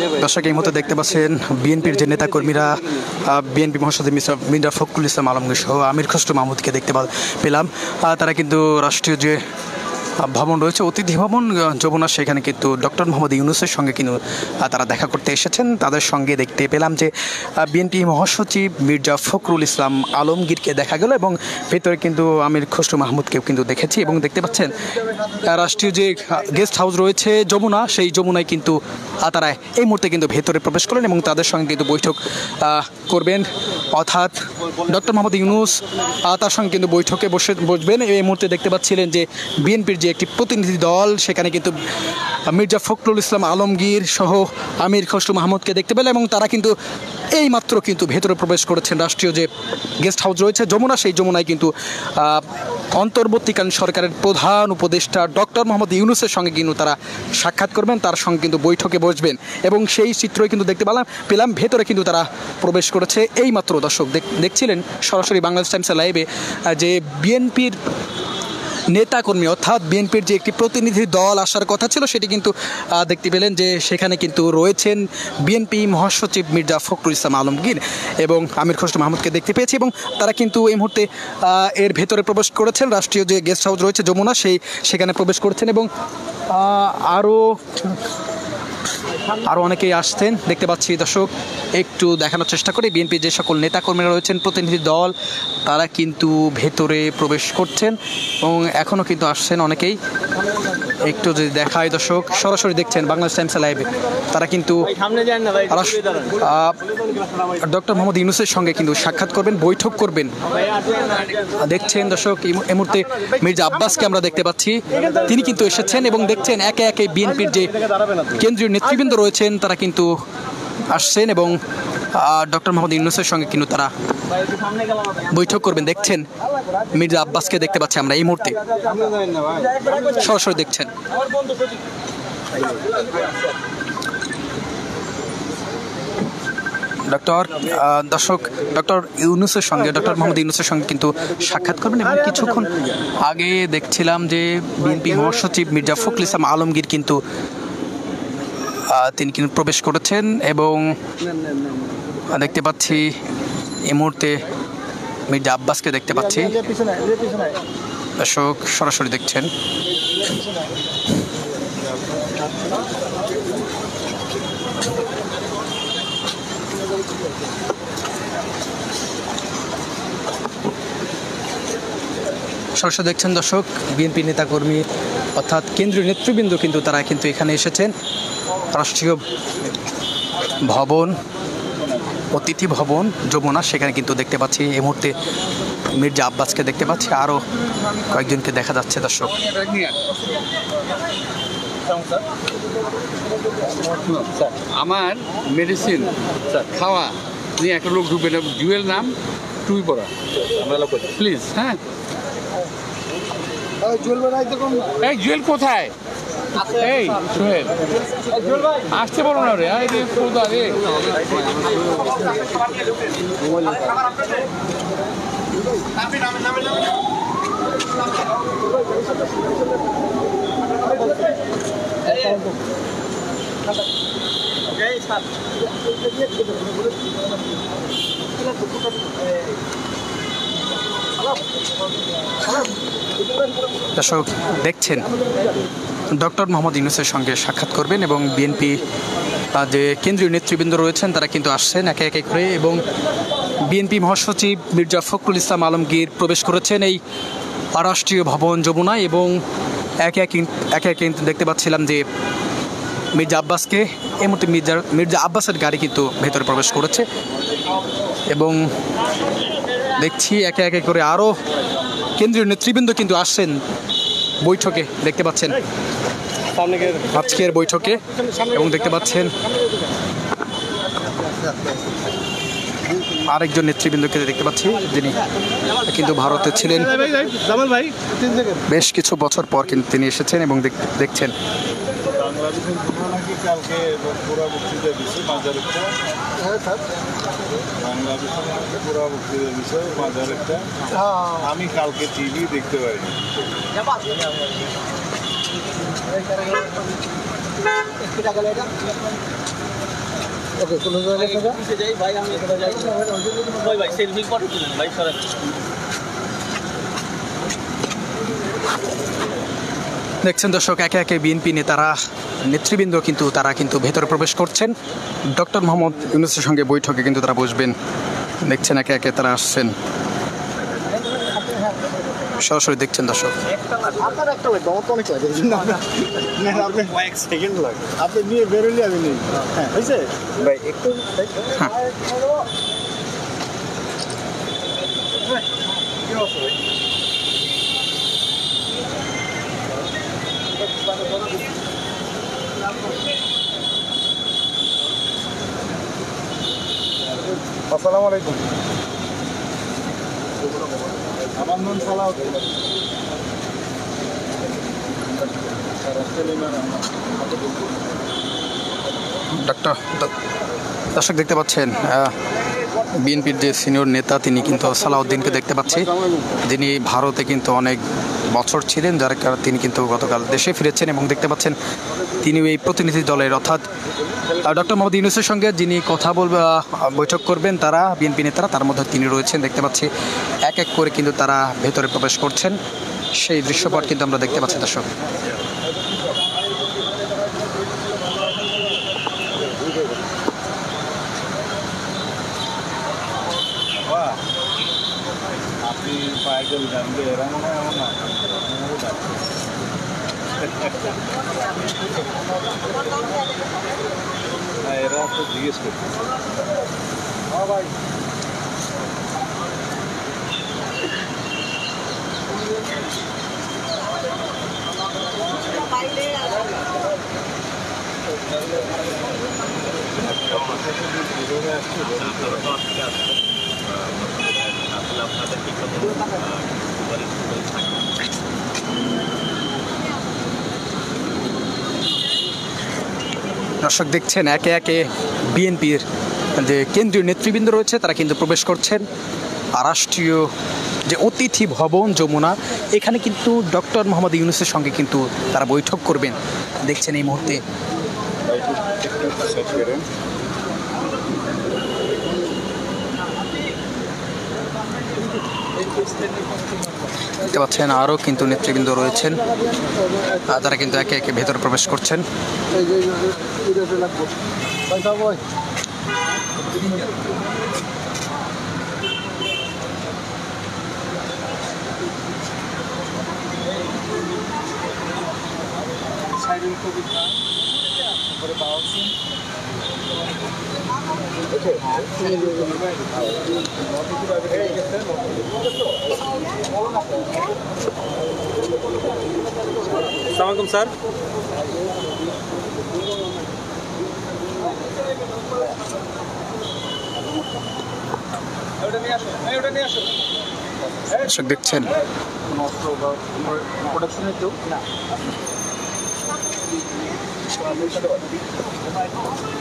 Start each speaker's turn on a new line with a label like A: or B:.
A: দর্শক এই মুহূর্তে দেখতে পাচ্ছেন বিএনপির যে নেতাকর্মীরা বিএনপি মহাসচিব মির্জা ফখরুল ইসলাম আলমগীর সহ আমির খসরু মাহমুদকে দেখতে পেলাম। তারা কিন্তু রাষ্ট্রীয় যে ভবন রয়েছে অতিথি ভবন যমুনা, সেখানে কিন্তু ডক্টর মোহাম্মদ ইউনূসের সঙ্গে কিন্তু তারা দেখা করতে এসেছেন। তাদের সঙ্গে দেখতে পেলাম যে বিএনপি মহাসচিব মির্জা ফখরুল ইসলাম আলমগীরকে দেখা গেল এবং ভেতরে কিন্তু আমির খসরু মাহমুদকেও কিন্তু দেখেছি। এবং দেখতে পাচ্ছেন রাষ্ট্রীয় যে গেস্ট হাউস রয়েছে যমুনা, সেই যমুনায় কিন্তু তারা এই মুহূর্তে কিন্তু ভেতরে প্রবেশ করলেন এবং তাদের সঙ্গে কিন্তু বৈঠক করবেন, অর্থাৎ ডক্টর মোহাম্মদ ইউনূস তার সঙ্গে কিন্তু বৈঠকে বসবেন। এই মুহূর্তে দেখতে পাচ্ছিলেন যে বিএনপির যে একটি প্রতিনিধি দল, সেখানে কিন্তু মির্জা ফখরুল ইসলাম আলমগীর সহ আমির খসরু মাহমুদকে দেখতে পেলেন এবং তারা কিন্তু এই মাত্র কিন্তু ভেতরে প্রবেশ করেছেন। রাষ্ট্রীয় যে গেস্ট হাউস রয়েছে যমুনা, সেই যমুনায় কিন্তু অন্তর্বর্তীকালীন সরকারের প্রধান উপদেষ্টা ডক্টর মোহাম্মদ ইউনূসের সঙ্গে কিন্তু তারা সাক্ষাৎ করবেন, তার সঙ্গে কিন্তু বৈঠকে বসবেন এবং সেই চিত্রই কিন্তু দেখতে পেলাম ভেতরে কিন্তু তারা প্রবেশ করেছে এই মাত্র। দর্শক দেখছিলেন সরাসরি বাংলাদেশ টাইমসের লাইভে যে বিএনপির নেতাকর্মী অর্থাৎ বিএনপির যে একটি প্রতিনিধি দল আসার কথা ছিল, সেটি কিন্তু দেখতে পেলেন যে সেখানে কিন্তু রয়েছেন বিএনপি মহাসচিব মির্জা ফখরুল ইসলাম আলমগীর এবং আমির খসরু মাহমুদকে দেখতে পেয়েছি এবং তারা কিন্তু এই মুহূর্তে এর ভেতরে প্রবেশ করেছেন। রাষ্ট্রীয় যে গেস্ট হাউস রয়েছে যমুনা, সেখানে প্রবেশ করেছেন এবং আরও অনেকেই আসছেন দেখতে পাচ্ছি। দর্শক একটু দেখানোর চেষ্টা করি, বিএনপির যে সকল নেতাকর্মীরা রয়েছেন প্রতিনিধি দল, তারা কিন্তু ভেতরে প্রবেশ করছেন এবং এখনও কিন্তু আসছেন অনেকেই। একটু যদি দেখায় দর্শক, সরাসরি দেখছেন বাংলাদেশ টাইমস লাইভে, তারা কিন্তু ডক্টর মোহাম্মদ ইউনূসের সঙ্গে কিন্তু সাক্ষাৎ করবেন, বৈঠক করবেন। দেখছেন দর্শক এই মুহূর্তে মির্জা আব্বাসকে আমরা দেখতে পাচ্ছি, তিনি কিন্তু এসেছেন এবং দেখছেন একে একে বিএনপির যে কেন্দ্রীয় নেতৃবৃন্দ রয়েছেন তারা কিন্তু আসছেন এবং ডক্টর মোহাম্মদ ইউনূসের সঙ্গে কিন্তু তারা বৈঠক করবেন। দেখছেন মির্জা আব্বাসকে দেখতে পাচ্ছি আমরা এই মুহূর্তে, সরাসরি দেখছেন। ডক্টর ইউনূসের সঙ্গে ডক্টর মোহাম্মদ ইউনূসের সঙ্গে কিন্তু সাক্ষাৎ করবেন এবং কিছুক্ষণ আগে দেখছিলাম যে বিএনপি মহাসচিব মির্জা ফখরুল ইসলাম আলমগীর কিন্তু তিনি কিন্তু প্রবেশ করেছেন এবং দেখতে পাচ্ছি এই মুহূর্তে মির্জা আব্বাসকে দেখতে পাচ্ছি। দর্শক সরাসরি দেখছেন। সরাসরি দেখছেন দর্শক, বিএনপি নেতাকর্মী অর্থাৎ কেন্দ্রীয় নেতৃবৃন্দ কিন্তু তারা কিন্তু এখানে এসেছেন। রাষ্ট্রীয় ভবন অতিথি ভবন যমুনা, সেখানে কিন্তু দেখতে পাচ্ছি এই মুহূর্তে মির্জা আব্বাসকে দেখতে পাচ্ছি, আরও কয়েকজনকে দেখা যাচ্ছে। দর্শক
B: আমার মেডিসিন খাওয়া নিয়ে একটা লোক ঢুকবে না, জুয়েল নাম টুই পড়া প্লিজ। হ্যাঁ এই জুয়েল কোথায়? এই সোহেল আসতে বলো না রে, আরে কোথা রে?
A: দর্শক দেখছেন ডক্টর মোহাম্মদ ইউনূসের সঙ্গে সাক্ষাৎ করবেন এবং বিএনপি যে কেন্দ্রীয় নেতৃবৃন্দ রয়েছেন তারা কিন্তু আসছেন একে একে করে এবং বিএনপি মহাসচিব মির্জা ফখরুল ইসলাম আলমগীর প্রবেশ করেছেন এই রাষ্ট্রীয় ভবন যমুনায় এবং একে একে দেখতে পাচ্ছিলাম যে মির্জা আব্বাসকে এই মুহূর্তে মির্জা আব্বাসের গাড়ি কিন্তু ভেতরে প্রবেশ করেছে এবং দেখছি একে একে করে আরও কেন্দ্রীয় নেতৃবৃন্দ কিন্তু আসছেন বৈঠকে, দেখতে পাচ্ছেন আজকের বৈঠকে এবং দেখতে পাচ্ছেন আরেকজন নেতৃবৃন্দকে দেখতে পাচ্ছি যিনি কিন্তু ভারতে ছিলেন বেশ কিছু বছর পর কিন্তু তিনি এসেছেন এবং দেখছেন
C: আমি কালকে টিভি দেখতে পারি।
A: দেখছেন দর্শক, একে একে বিএনপি নেতারা নেতৃবৃন্দ কিন্তু তারা কিন্তু ভেতরে প্রবেশ করছেন। ডক্টর মোহাম্মদ ইউনূসের সঙ্গে বৈঠকে কিন্তু তারা বসবেন। দেখছেন একে একে তারা আসছেন, সরাসরি দেখছেন দর্শক।
D: আপনার একটা লাগবে, আমার তো অনেক লাগে। আপনি কয়েক সেকেন্ড লাগে, আপনি নিয়ে বেরোলে আমি নেই। হ্যাঁ হয়েছে ভাই, একটু আসসালামু আলাইকুম। আমার নাম সালাউদ্দিন।
A: দর্শক দেখতে পাচ্ছেন বিএনপির যে সিনিয়র নেতা তিনি কিন্তু সালাউদ্দিনকে দেখতে পাচ্ছি, যিনি ভারতে কিন্তু অনেক বছর ছিলেন, যার কারণে তিনি কিন্তু গতকাল দেশে ফিরেছেন এবং দেখতে পাচ্ছেন তিনি এই প্রতিনিধি দলের অর্থাৎ ডক্টর মোহাম্মদ ইউনূসের সঙ্গে যিনি কথা বলবে বৈঠক করবেন তারা বিএনপি নেতারা, তার মধ্যে তিনি রয়েছেন। দেখতে পাচ্ছি এক এক করে কিন্তু তারা ভেতরে প্রবেশ করছেন, সেই দৃশ্যপট কিন্তু আমরা দেখতে পাচ্ছি দর্শক।
C: আপনি পায়গল জানবে এরা মনে হয় এমন না। এরা তো জিজ্ঞেস করছে। হ্যাঁ ভাই,
A: দর্শক দেখছেন একে একে বিএনপির যে কেন্দ্রীয় নেতৃবৃন্দ রয়েছে তারা কিন্তু প্রবেশ করছেন। আর রাষ্ট্রীয় যে অতিথি ভবন যমুনা, এখানে কিন্তু ডক্টর মোহাম্মদ ইউনূসের সঙ্গে কিন্তু তারা বৈঠক করবেন। দেখছেন এই মুহূর্তে দেখতে পাচ্ছেন আরও কিন্তু নেতৃবৃন্দ রয়েছেন, তারা কিন্তু একে একে ভেতরে প্রবেশ করছেন।
D: আসসালামু স্যার।
A: দর্শক দেখছেন
D: প্রোডাকশনের কেউ না।